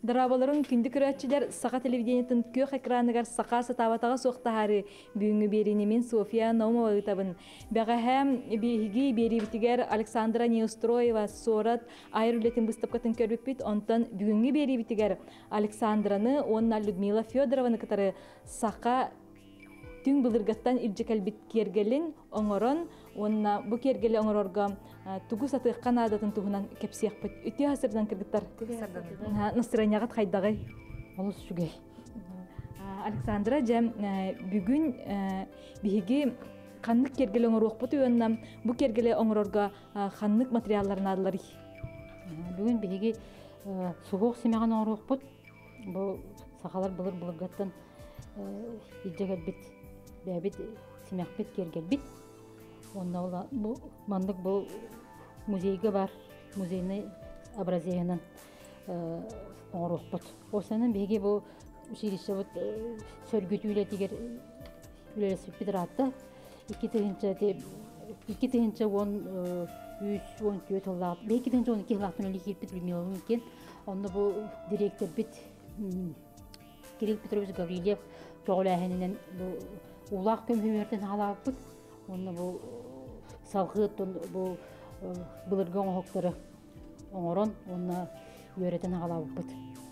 Дарабаларын күндік үрәтчілер сақа телевидениятын көх экраныгар сақа сатаватаға соқтахары бүгінгі берінемен София Наумова ұтабын. Бәғәхәм бейгі беребітігер Александра Неустроева сорат айыр үлетін бұстапқатын көрбіппет, онтан бүгінгі беребітігер Александраны, онна Людмила Федорованы кітары сақа түн бұлырғаттан үлжекәлбіт кергелін оңырын, онна бұ кергелі оңырорға тугу сатыққан адатын туғынан кәпсияқ бұд. Үті асырдан кіргіттар? Настроенияғат қайдағай? Олыс жүгей. Александра, жәм бүгін бігі қанлық кергелі оңыруқ бұд өйіннам бұ кергелі оңырорға қанлық материалларын адылар. Бүгін бігі суғық семеған оңыруқ бұд. Бұл сақалар бұлырғаттан үлжекәлбіт бәбит семяқпет кергелбит. Онна ола бу мандык бу музейге бар, музейный образиянан оңорохпут. Осанын беге бу училище вот сөргүтүле тигер үлелесип битратты. 2-нче 13-14 ыллап, 2-12 ыллаптын эле килип билмеуим мөмкин. Онда бу директор бит Кирилл Петрович Гаврилев тоғыләһенен бу улақ көмөмөрден халаппыт. Онда бу салгыт бу былыргы оңоктары оңорон, онда үйрөтен халаппыт.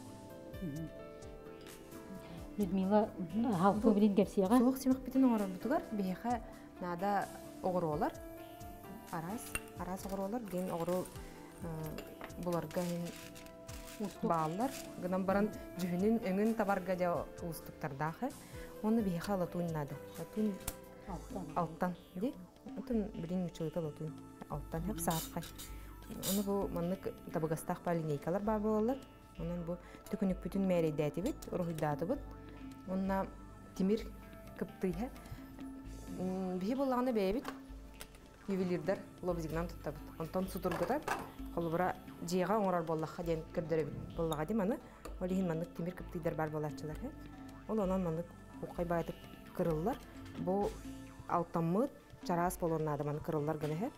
Людмила халкы билин кепсияга. Соғық семек битин оңорон бутугар бейха нада оғыролар. Арас оғыролар ген оғырол буларга баалар. Гынан баран жүхүнүн өңүн табарга жа устуктардагы. Оны бейха латун нада. Латун алттан ди. Отын билин учылыта латун алттан хеп саатка. Оны бу маннык табыгастак ба линейкалар бар болалар. Онун бу түкүнүк бүтүн мээрейдәти бит, урухидаты бит. Онна тимир кыптыйха. Бихи боллаганы бэбит. Ювелирдар лобзигнан туттабыт. Онтон сутургатар. Холбура жига оңрар боллакка ден кирдеребит. Боллага ди маны олихин маннык тимир кыптыйдар бар болачылар. Ол онан маннык укай байтып кырыллар. Бу алтаммыт чарас болорнады маны кырыллар гына хэ.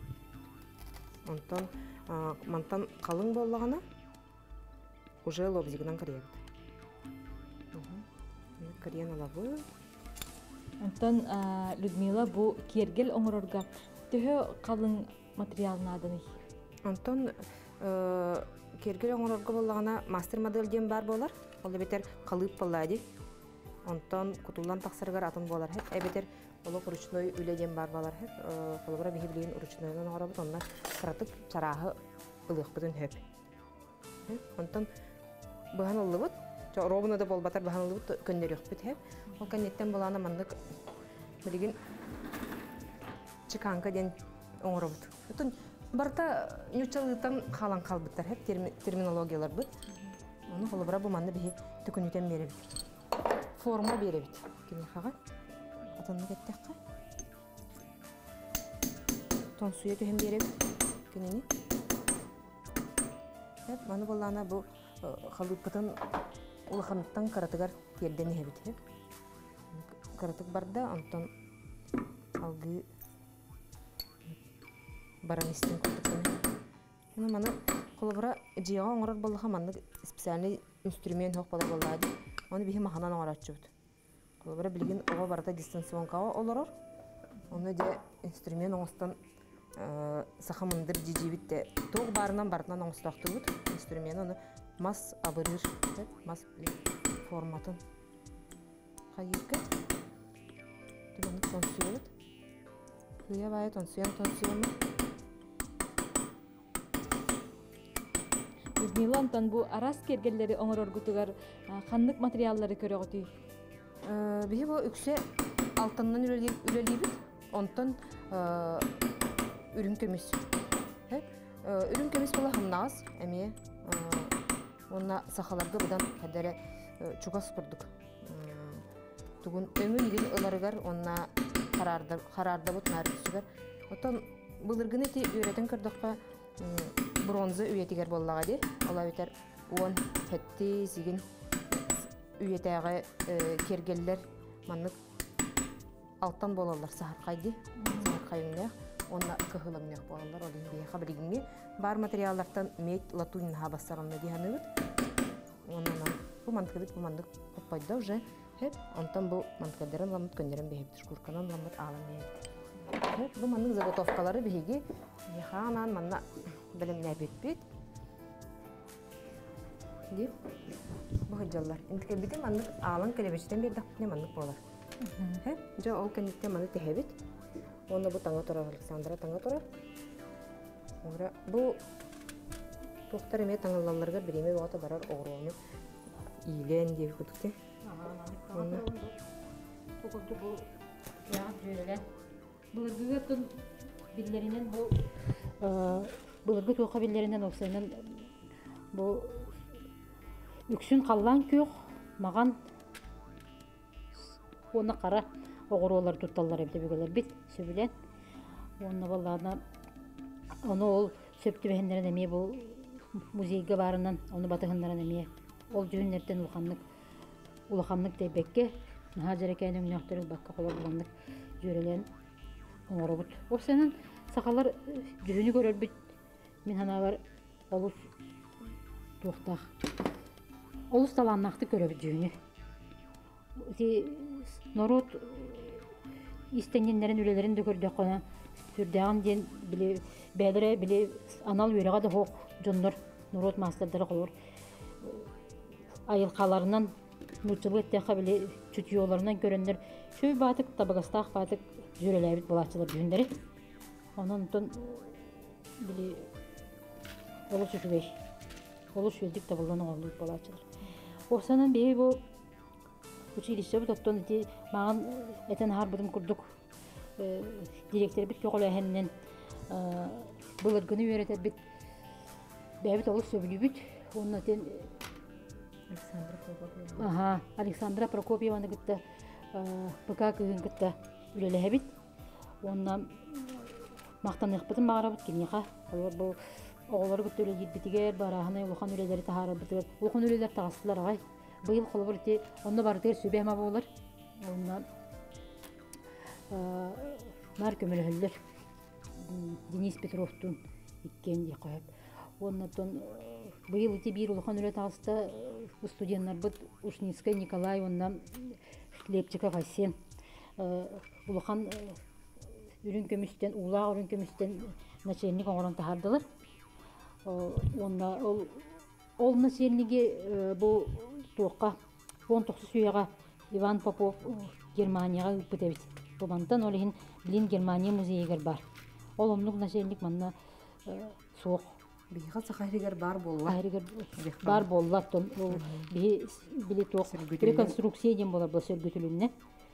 Онтон мантан калың боллагана уже лобзигнан кырыйт. Кырыйын алабы. Онтон Людмила бу кергел оңорорга төһө калың материалын адыны. Онтон кергел оңорорга боллагана мастер модель дем бар болар. Ол бетер калып боллади. Онтон кутулан таксыргар атын болар. Эбетер оло ручной үледен бар болар. Холбура бихиблин ручнойнан оңорабыт онна кратык чарахы ылык бүтүн хөп. Онтон быхан оллыбыт робуна да болбатар быхан оллыбыт көннөрүк бит хөп. Ол каннеттен болана мандык билген чиканка ден оңорабыт. Отон барта нючалыктан калан калбыттар хөп терминологиялар бит. Оны холбура бу манды бихи түкүнүтен беребит. Форма беребит. Кими хага? Атанны кеттекка. Тон суя төһем беребит. Кенени. Хеп, маны боллана бу халыпкытын улаханттан каратыгар терден хебит. Каратык барда, антон алгы баранистин куртукны. Мына маны холбура жига оңорор боллаха манны специальный инструмент хок болар боллады. Оны бихи маханан оңораччыбыт. Холбура билген ого барда дистанционкага олорор. Оны де инструмент оңостан сахамындыр жижибитте тоқ барынан бартынан оңостақтыбыт. Инструмент оны мас абырыр, мас форматын қайырғы. Түбіні тонсуелет. Күйе бай тонсуен. Людмила онтон бу арас кергелleri оңороргутугар ханнык материаллары көрөгөтүй. Бихи бу үксе алтыннан үлелибит. Онтон үрүн көмүс. Үрүн көмүс бола хамнаас, эме онна сахаларга будан кадере чугас курдук. Тугун өңү иген ыларыгар онна карарда бут нарысыгар. Отон былыргыны ти үйрөтен кырдыкка бронза үйетигер боллага ди. Ола бетер 10 фетти сиген үйетеге кергеллер маннык алттан болалар сахаркайды. Сахаркайыңда онна кыхылыңнак болалар. Олин бия хабригинге бар материаллардан мед латунин хабасарымны диханыбыт. оннан бу манткабит бу мандык коппайда уже хеп онтан бу манткадарын ламыт көндөрөн бехип шкурканан ламыт алам бехип бу мандык заготовкалары беги яханан манна билим нәбетбит дип бу хаҗаллар инткабит мандык алан келебечтен бер дакне мандык болар хеп жо ол кенетте мандык техебит онда бу таңга тора Александра таңга тора ора бу Тоқтар эме таңыллаларга биреме багата барар огроону ийлен деп күтүктү. Тоқырды бұл яғып жөрелен. Бұлыргыға тұн биллерінен бұлыргы тоқа биллерінен оқсайынан бұл үксін қаллан көк маған оны қара оғыруолар тұтталар әбді бөгелер бит сөбілен. Оны балларына оны ол сөпті бәхендерін әме бұл музейге барынан оны батығындарын әме ол жүннерден улаханнык дейбекке хажарекенің нөқтөрі баққа қолар бұланнык жөрелен оңырыбыт. Осынан сақалар жүні көрер бүт мен ханалар олыс туқтақ олыс таланнақты көрер бүт жүні. Норот истенгенлерін үлелерін де көрдек қона сүрдеған ден бәлірі біле анал өреға да хоқ жондар норот мастардары қолыр. Айылқаларынан мұрчылы әттеққа біле чүтіоларынан көрендер шөй батық, табығастақ батық жүреләбіт болатшылар жүндері. Онын ұтын біле олыс үшігей. Олыс өздік табылғаны олық болатшылар. Осынан бей бұл училище бұт оттон әте маған әтен har бұдым күрдік директор біт көқыл әхеннен бұл ұргыны өретер біт бәбіт олыс сөбілі біт. Оның әтен Александра Прокопьеваны гытта быка кыгын гытта үлелеһе бит. Онна мактанык битин багарабыт кенеха. Бу оголор гытта үле битигер бараханы улхан үлелери тахара битер. Улхан үлелер тагыстылар агай. Быйыл колбур ити онда бардыр сүбәмә болар. Онна нар көмөлөһөллөр. Денис Петровтун иккен ди коеп. Оннан быйыл ити бир улхан үле тагыста студенттар бут Ушницкая Николаевна Лепчиков Асен улахан үрүн көмүстен улаа үрүн көмүстен начальник оңорон тахардылар. Онда ол начальниге бу тоққа 19 сүйега Иван Попов Германияга үппетебит. Бумантан олин Блин Германия музейгер бар. Ол омнук начальник манна соқ Бихат сахаригер бар болла. Бар болла тон били тоқ реконструкция дем болар бұл сөргөтүлүнне.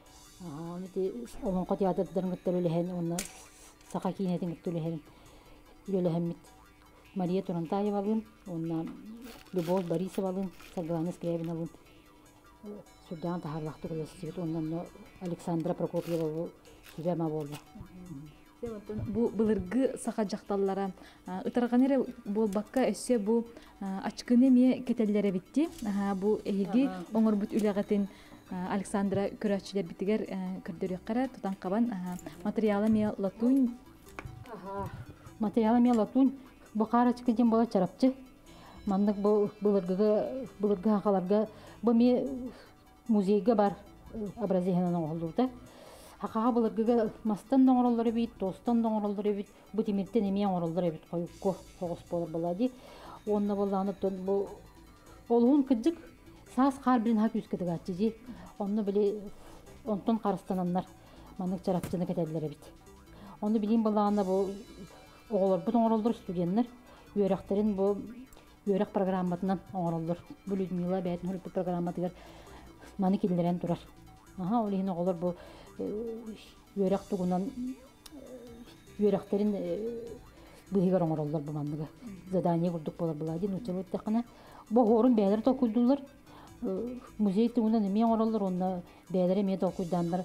Onun teatrların gittirilehen, onun sakakinetin gittirilehen, ülelehemit. Maria Turantayeva'nın, onun Любовь Борисовa'nın, Светлана Скрябиновa'nın, Sudan taharlaktı kulesiyet, onun Александра Прокопьева süzeme oldu. Bu bılırgı sağa jaqtallara ıtırğanere bol bakka össe bu açkını me ketellere bitti. Bu ehigi oңор bут үлегатын Александра көрәчилер битигер көрдөрөккара тутан кабан материалы ме латунь. Материалы ме латунь бу карачкы дем бола чарапчы. Мандык бу булыргы хакаларга бу ме музейге бар образованиянын олдута. Хакага булыргыга мастан доңоролдору бит, тостан доңоролдору бит, бу тимиртен эме оңоролдору бит койукко тогус болор болади. Онна боланы бу олун кыжык саас кар билин хак үскөтүг ачыжи. Онну биле онтон карыстанандар манык чарапчыны кетелер бит. Онну билин боланы бу оголор бу доңоролдор студенттер үйрөктерин бу үйрөк программатынан оңоролдор. Бу Людмила бәйтин хөлпө программатыгар маны килдерен турар. Олин оголор бу үйрөк тугунан үйрөктерин быйгар оңоролдор бу мандыгы. Задание курдук болор булади, нучылык такына. Бу хорун бәйлер токуйдулар. Музей тугунан эме оңоролдор, онна бәйлер эме токуйдандар.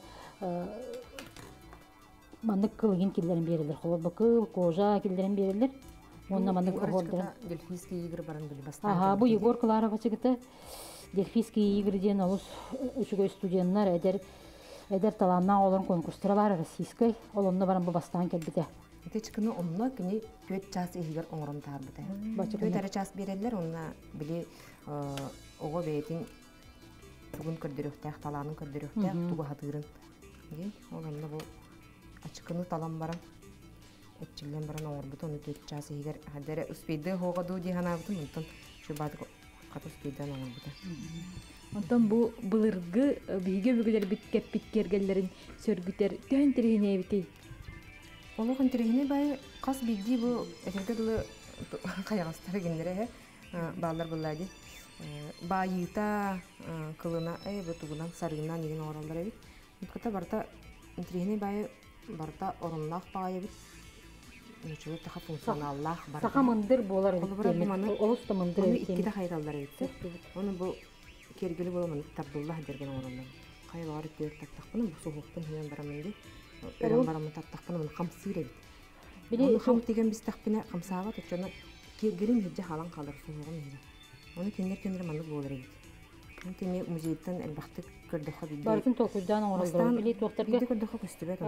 Мандык кылыгын килдерин берилер. Холбакы, кожа килдерин берилер. Онна мандык оңордор. Дельфийские игры барын биле бастан. Бу Егор Кларова чыгыты. Дельфийские игры ден олус үчүгөй студенттер эдер таланна олар конкурстары бар российской. Олонна баран бу бастан келбите. Этечкыны онна кини 4 час игер оңорон тарбыты. 4 час берелер, онна биле ого бетин тугун көрдөрөктәк, таланын көрдөрөктәк, тугу хатырын. Ди, оланна бу ачкыны талан баран. Этчилен баран орбут оны төтчасы егер хадере успейде хогоду ди ханабытын, онтон шу бады кату успейдан орбута. Онтон бу былыргы биге бүгелер биткеп биткергеллерин сөргүтер төн тирегине бити. Олугун тирегине бай кас бидди бу этергедылы каягастары гендере балдар буллади. Байыта кылына бу тугунан сарыгынан деген оралдар бит. Ката барта тирегине бай барта оруннак бай бит. Ничего таха функционаллах бар. Сака мындыр болар бит. Олуста мындыр бит. Иккиде хайралдар бит. Оны бу кергели боламын Абдулла деген оралдар. Кайлар өтөр таттакпын бу соғуктан хен барамын ди. Өрөн барамын таттакпын камсыйра бит. Били хам деген биз такпына камсаага төчөнө кергелин хеже халан калыр соғугун. Оны кендер маны болар бит. Кентене музейден элбахты көрдөкө бит. Бардын толкуйдан оралдар. Били доктормга көрдөкө көстүбөт.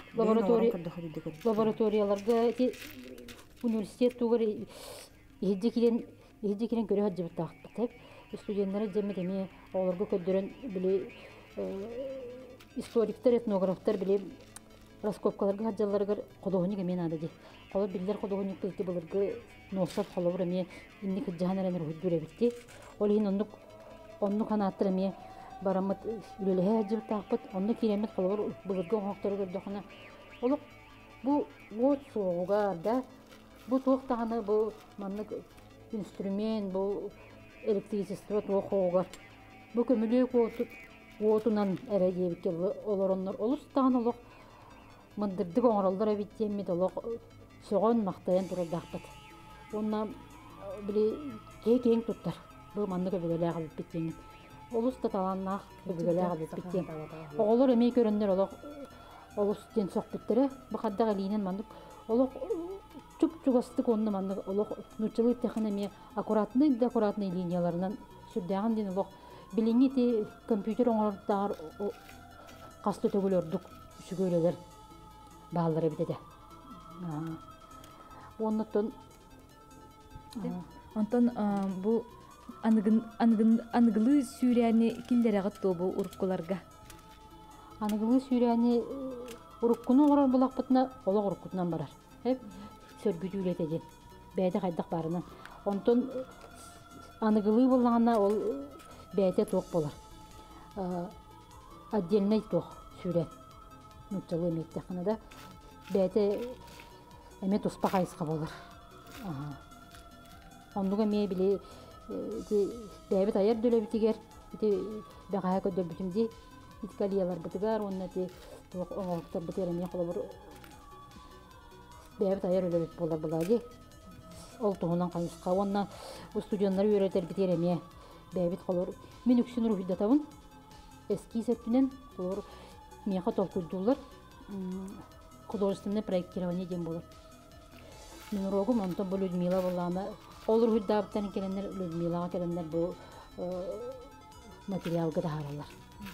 Лабораторияларга университет тугар хеже кирен көрө хаджы тактап. Студенттер жемедеме оларга көдөрөн били историктер, этнографтар били раскопкаларга хаджаларга кодогоник мен адады. Алар биллер кодогоник кылды буларга носат холобур эме инни кыжаанаран рухдуре битти. Ол хин онну канаттыр эме барамыт үлеле хаджы тактап, онну киремет холобур буларга хоктор көрдөкүнө. Олук бу вот соога да бу токтаганы бу маннык инструмент бу электричество тоохоогар. Бу көмүлүү отунан эрегебикке олороннор олустаган олок мындырдык оңоролдор эбиттемит олок согон мактаян турардакпыт. Онна били кең туттар. Бу манны көбөгөлө агып биттен. Олуста таланнак көбөгөлө агып биттен. Оголор эмей көрөндөр олок олустен сокпуттере бу каддага линен мандык олок чуп-чугастык онны мандык олок нучылы технеме аккуратный линияларынан сүрдөгөн ден олок билиңити компьютер оңордагар касты төгөлөрдүк сүгөлөлөр баалары битеде. Оннотон бу аныгылы сүйрәне киллерәгә тобу уруккаларга. Аныгылы сүйрәне уруккуну орор булакпытна олог уруккутунан барар. Хеп сөргүтүлетеди. Бәйдә кайдак барына. Онтон аныгылы булганда ол бәйдә ток болар. Отдельный ток сүйрәт. Нучылы мектепханада бәйдә эме туспа кайыска болар. Ондуга ме биле бәйбит аяр дөлөбитигер бәгая көдөрбүтүмди иткалиялар бытыгар оннати оңоктор бытереме кылыбыр бәйбит аяр өлөбүт болар булади. Ол тугунан кайыска онна студенттер үйрөтер битереме бәйбит кылыр. Мен үксүн рухидатабын эскизеттинен кылыр меха толкуйдулар художественное проектирование дем болар. Мен рогум онтон бу Людмила булана олар хүддабыттан келенler Людмилаға келенler бу материалга да харалар.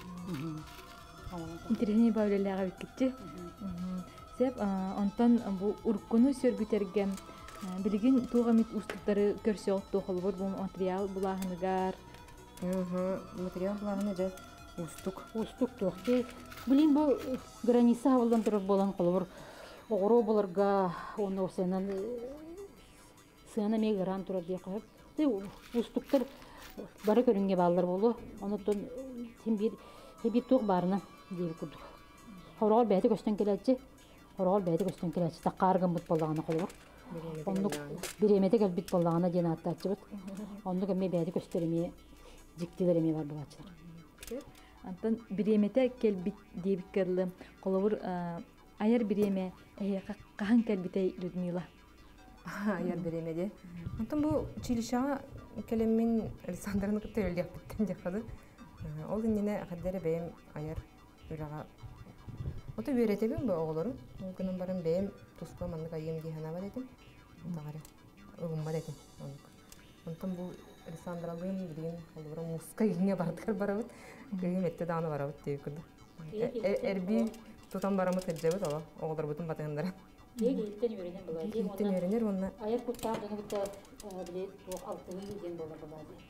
Интерне баулелага биккитти. Сеп онтон бу уркуну сөргүтергем билигин тугамит устуктары көрсөк тохолбор бу материал булахыныгар. Материал булахыны же устук тохты. Билин бу граница болдандыр болан колбор огоро боларга оны осенан сына мегран турар дия кап. Те устуктар бары көрүнгө балдар болу. Онотон тим бир тук барына деп курдук. Хорол бәйти көстөн келечи. Таккарган бут болганы колбор. Онну биремете келбит болганы ден аттачыбыт. Онну кеме бәйти көстөрүмө диктилереме бар булачылар. Антон биремете келбит деп керле колбор аяр биреме кахан келбитей Людмила. Аяр биремеде. Антон бу чилишага келемин Александраны көтөлдүк биттен жакады. Ол инне хаддере бем аяр үрага. Ото беретебин бу оголорун. Мүмкүн барам бем туспа мандык айым дихана бар эдим. Тагара. Угум бар эдим. Антон бу Александралын билген оголорун муска илине бардыгар барабыт. Кыйметте даны барабыт деп күрдү. Эрби тутан барамыт эджебит ала. Оголор бутун батыгындара. Егиттен үйренен булады. Егиттен үйренер онна. Аяр куттардыны бутта билет алтыны ден болар булады.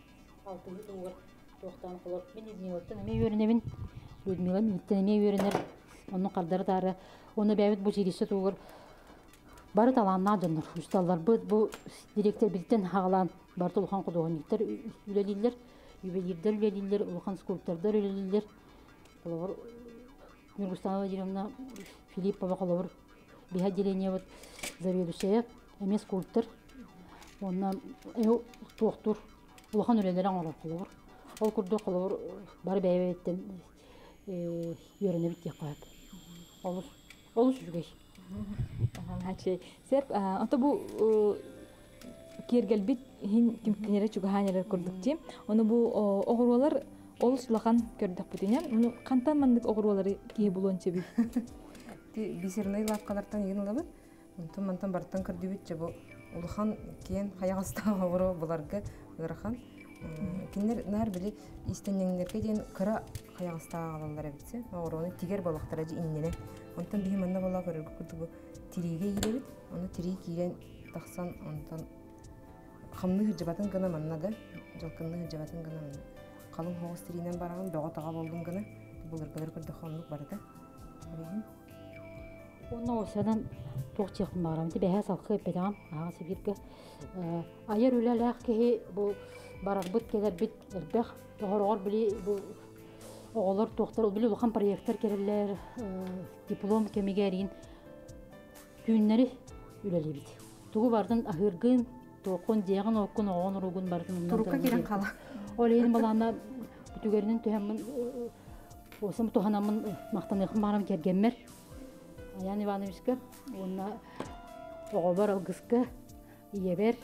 Алтыгы тугар тоқтан қолор. Мен Людмилаттан әме өрінебін. Людмила минуттан әме өрінер. Оның қардары тары. Оны бәйбіт бұл жересі тугар. Бары таланна жоннор. Усталлар бұл директор биттен хағалан. Бары толған құдығынықтар үлелілер. Ювелирдер үлелілер. Улхан скульптордар үлелілер. Қолор Миргустанова Деревна Филиппова қолор. Биха отделение вот заведующая. Әме скульптор. Онна тоқтур. Улахан үлелері аңғалар қолор. Ол күрді қолор бары бәйбеттен үйеріне бітте қойып. Олыс жүгей. Хачей. Серп, anta bu кергелбит хин кимкенере чугаһанере курдукти. Оны бу огурлар олуслахан көрдөк бүтүнен. Уну кантан мандык огурлары кие булонча би. Ти бисернай лапкалардан йыгылабы. Мантан бартан кырдыбыт же бу улхан кен хаягыста огуру буларга ырахан. Киндер нар били истеннеңдерге ден кыра хаягыста алалар битсе. Огуруны тигер балыктары же иннене. Онтан бии манна бала көргө курдугу тириге илебит. Оны тири кийен таксан онтан хамны хыжабатын гына манна да. Жалкынны хыжабатын гына манна. Калын хоос тиринен бараган бага тага болдум гына. Буларгалар көрдө ханлык барда. Оны осадан тоқчеқын барам. Ти бәһә салқы бедам. Ага сибирге. Айыр үләләк ки бу барар бит келер бит эрбәх. Тогоргор били бу оголор тоқтар били улхан проекттер керелер. Диплом кемигерин күннәре үләли бит. Тугу бардан ахыргын тоқын деган окун огон ругун бардын. Турукка кирен кала. Олейин балана бүтүгәрнең төһәммен осым туханамын мактаныгын барам кергенмер. Аян Ивановичка, онна оғабар алгыска, иебер,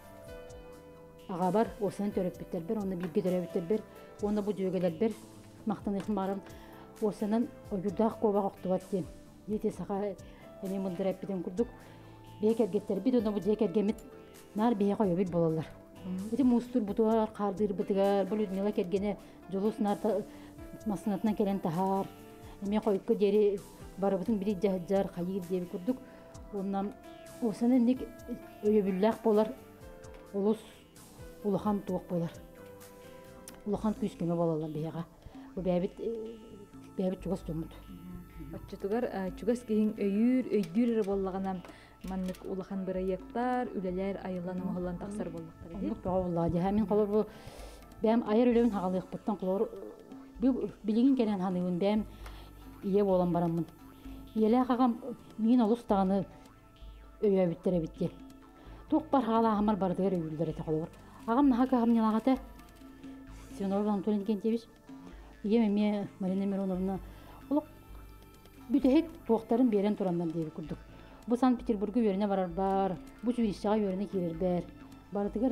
ағабар, осыны төріп біттер бір, оны бірге төріп біттер бір, оны бұ жөгелер бір, мақтанықын барым, осының ойырдақ көбақ оқтыбат дем. Ете сақа әме мұндырап бітен күрдік, бейк әргеттер біт, оны бұ жек әргемет, нар бейк ойы біт болалар. Ете мұстыр бұтуар, қардыр бұтығар, бұл Людмила кергені жолус нар масынатынан келен тахар, әме қойыққа дері барыбытын бири жаһар хайыр деп күрдүк. Оннан осаны ник өйөбүлләк болар. Улус улахан туак болар. Улахан күскеме болалар бияга. Бу бәбит чугас төмөт. Отчетугар чугас киһин өйдүр боллаганам маннык улахан быраяктар, үлелер айылан оһолан таксар боллактар. Онлук багылла жаһамин калар бу бәм айыр үлебин хагалык буттан кылар. Бу билигин келен ханыбын бәм ие болам барамын. Еле қағам мен олыстағаны өйе біттері бітте. Тоқ бар қағала ағамар бардығыр өйілдер әті қолығыр. Ағам наға қағам не лағаты? Сенор Антонин кентебіш. Ие мәме Марина Мироновна олық бүтәхек тоқтарын берен тұрандан дейбі күрдік. Бұ Санкт-Петербургы өріне барар бар, бұ Чүрішіға өріне керер бәр. Бардығыр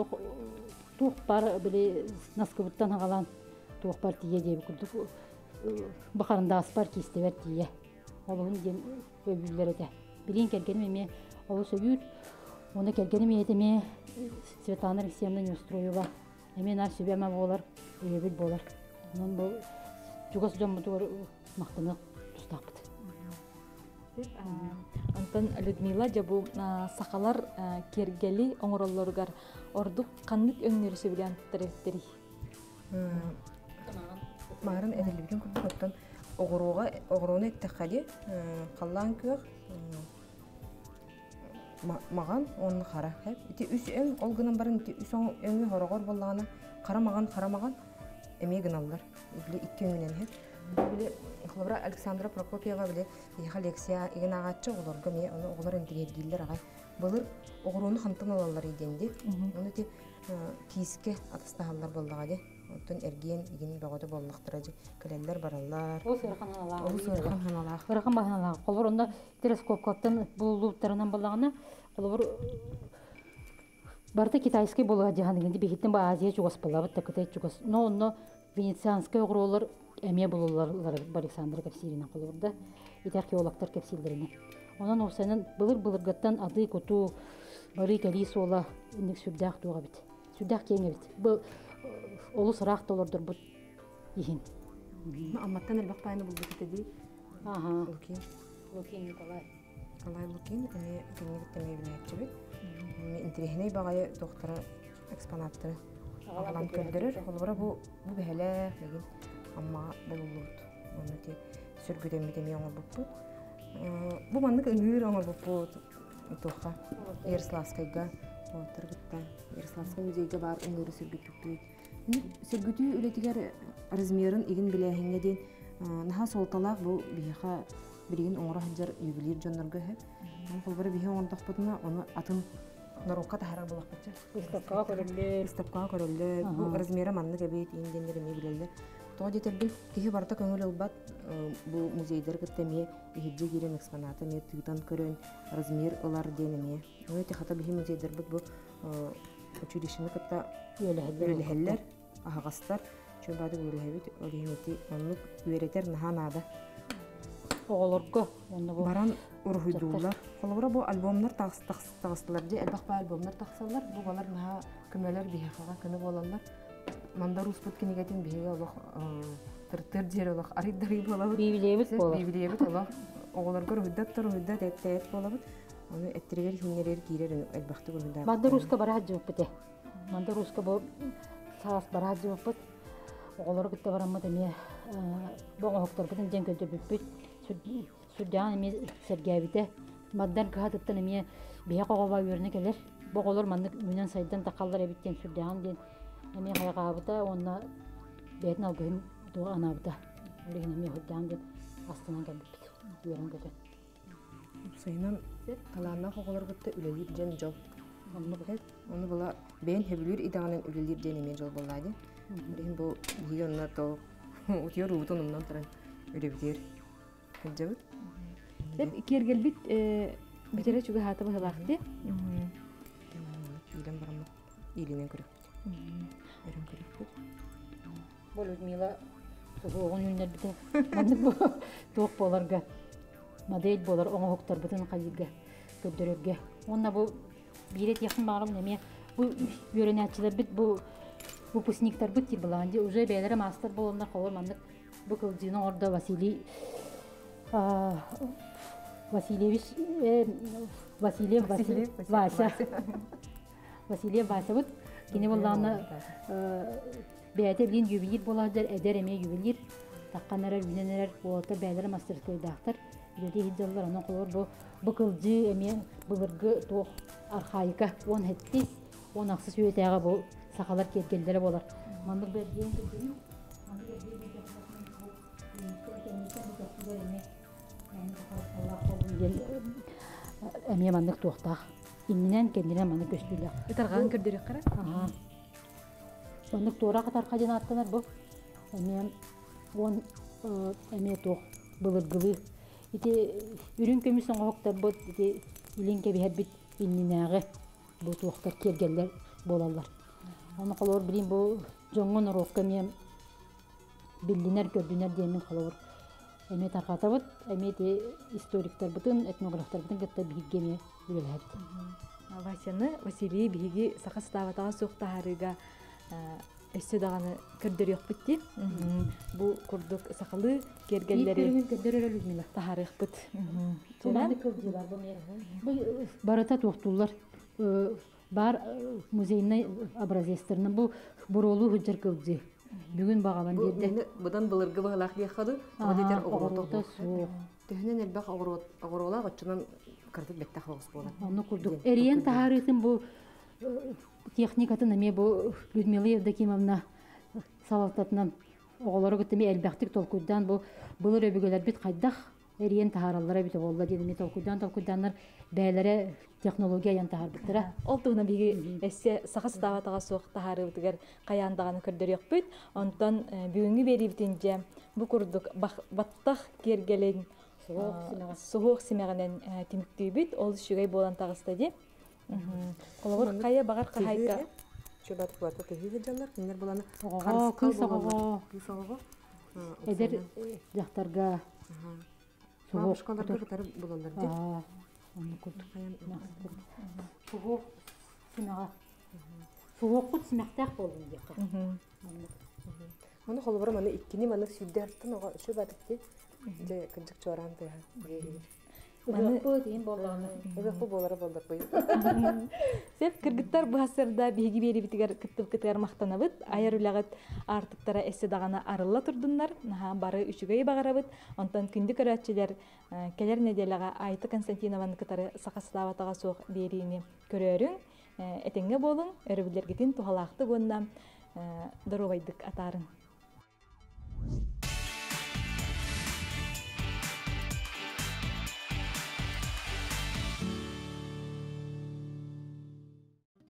тоқ бар біле наскыбыттан ағалан тоқ бар тие дейбі күрдік. Бақарында аспар кестебер тие. Олығын ден өбілдер әді. Білен кәргенім еме олы сөйір. Оны кәргенім етеме Светлана Алексеевна Неустроева. Әмен ар сөбәмә болар, өбіл болар. Оның бұл жүгас жон бұтығыр мақтаны тұстақ бұд. Антон Людмила жабу сақалар кергели оңыролларығар ордық қандық өңнері сөбілен тәреттері? Марын әділбеген күрді көттен оғыруыны әттіққали қаллан көк маған оны қара. Үс өң ол гынан барын үс өңі хорағыр болағына қарамаған әме гыналар. Біле икки өңінен хеп. Біле Қылыбыра Александра Прокопьева біле еға Лексия еген ағатшы оғыларға ме оны оғылар әндігергейлер ағай. Бұлыр оғыруыны қантын алалар еденде. Оны те кейіске атыстағалар болдыға де. Оттон эрген иген богодо боллактыра же келелер баралар. Ол сырхан алаа. Ол сырхан алаа. Сырхан баханалаа. Колор онда телескоптан булуптарынан боллагана колор барта китайский болга жаһаныңды бехиттен ба Азия чугас болабыт такытай чугас. Но онно венецианский огролор эме болулар Александр Капсирина колорда. Ит археологтар капсилдерine. Онан осанын былыр-былыргаттан ады коту бары калисола индек сүрдах туга бит. Сүрдах кеңе бит. Бу олус рахт олордор бут ихин. Амматтан элбак пайны булду кетеди. Ага. Лукин Николай. Николай Лукин эме кеңе биттеме билетчи бит. Интерехне багай доктора экспонаттары Ағалан көлдөрөр, холбора бу бәһәлә деген амма болулут. Аны те сүргүден битеме оңор буппут. Бу маннык ыңыр оңор буппут. Тоха Ярославскайга отыргытта. Ярославскай музейге бар ыңыр сүргүтүктү. Сүргүтү үлетигер размерын игин билэһиңе ден наха солталак бу бияха биригин оңора хаджар ювелир жоннорго хэп. Холбора бихе оңордохпутуна оны атын Нарукка тахара булак бача. Стапка көрөллөр. Бу размера манны кебет индендер эме билелер. Тоо жетербин кихи барта көңүл албат бу музейдер кыттеме ихиджи кирен экспоната ме тыгдан көрөн размер ылар денеме. Өтө хата бихи музейдер бу училищени кытта өлөһөллөр, агастар, чөбады өлөһөбүт, олемети онлук үйретер наханада. Оголорго онда бу Баран урхуйдуулар. Холбора бу альбомнар тагыстылар же, элбак альбомнар тагсалар, бу балар наха көмөлөр бихага көне болалар. Манда руспут кенегетин биге алак тыр жер алак арыдары болабыт. библиябыт болот. Библиябыт алак оголорго руйдат эттет болабыт. Аны эттерер хиннерер кирер элбакты көрүндө. Манда руска бара жоппете. Манда руска бу саас бара жоппет. Оголор кытта барамма деме боңоктор бутун жен көдө бүппүт. Сүрдән эме сергәбите. Маддан кахаттан эме бия когоба үрне келер. Боголор манда мүнөн сайдан такаллар эбиттен сүрдән ден. Эме кайгабыта онна бетин алгын до анабыта. Леген эме хөдән ден астынан келбит. Үрен көдө. Сайнан таланна оголор кытта үлелир жен жол. Onu bula ben hebilir idanın ölülir deneme jol bolladı. Ben bu yiyonlar to utiyor utunumdan taran öyle bitir. Hıcabıt. Hep kergelbit bitere çünkü hatı bahalaktı. İlan baramı ilinen körük. Eren körük. Bu Людмила соғын үнер бите. Мандык бу тоқ боларга. Модель болар оңоқтар бутын кайга көдөрөргө. Онна бу билет якын барым неме бу үйрөнәчилер бит бу выпускниктар бит тибыланды уже бәйләре мастер болонда калыр мандык бу кылдыны орда Василий Васильевич Васильев Вася Васильев Вася бут кине болланы бәйте билин ювелир болалар эдер эме ювелир такканнар үйненер болта бәйләре мастер көйдактар Люди хиджаллар аны колор бу кылжы эме булыргы тоқ архаика он хеттис он аксыз өтәгә бу сакалар кеткәнләре булар. Мандык бердән көтү. Әме мандык тоқта. Иннен кенденә мандык көстүләр. Итарган көрдөрөк кара. Ага. Мандык тора катар каҗан аттылар бу. Әме он әме тоқ булыргы ити үрүн көмүсөн октар бот ити илинке бит иннинәгы бу токтар кергәлләр болалар. Аны калыр билин бу жоңгон рокка мен биллинер көрдүнәр демен калыр. Эме таркатабыт, эме те историктер бутун, этнографтар бутун гытта бигеме билет. Васяны Василий биги сакастабатага соктарыга эссе даганы көрдөрөк битти. Бу курдук сакалы кергәлләре Көрдөрөр Людмила. тахарык бит. Туманы кылдылар бу. Барата токтулар. Бар музейный образецтерны бу буролу хүҗер кылды. Бүгүн багалан берде. Будан булыргы багалак бияхады. Одетер огорото. Суу. Төһнен элбак огорола гачынан кырдык бетте хагыс була. Аны курдук. Эриен тахарытын бу техникатын эме бу Людмила Евдокимовна салаттатынан оголору гытыме элбактык толкуйдан бу булыр өбүгөлөр бит кайдах эриен тахараллара бит болду деди толкуйданнар бәйләре технология ян тахар биттера. Ол тугна биги эссе сакастабатага соктары битгер каяндаганы көрдөрөк бит. Онтон бүгүнгү берибитинже бу курдук баттах кергелен соох симегенен тимиктүүбүт. Ол шүгөй болан тагыстады. Колор кая багар кайка. Чөбат куарта тегиге жаллар, кинер буланы кысага. Эдер жактарга соошкаларга кытары булалар ди. Аны курдук каян. Соох симега. Соох кут симектак болду дияка. Аны холбор маны иккини маны сүддәртен ага шөбатыкты. Же кыжык чоран да. Ыгыппы дейін болғаны. Ыгыппы болары болдық бұй. Сеп кыргыттар бахасырда биһиги берибитигер кыттып мактанабыт, аяр үлягыт артыктара эссе дагана арылла турдуннар, бары үчүгэй багарабыт, онтон күндү көрөтчүлер келер неделяга Айты Константинованы кытары сакастабатага соох берини көрөрүң, этеңге болуң, өрөбүлергитин тухалаакты гонна дорубайдык атарын.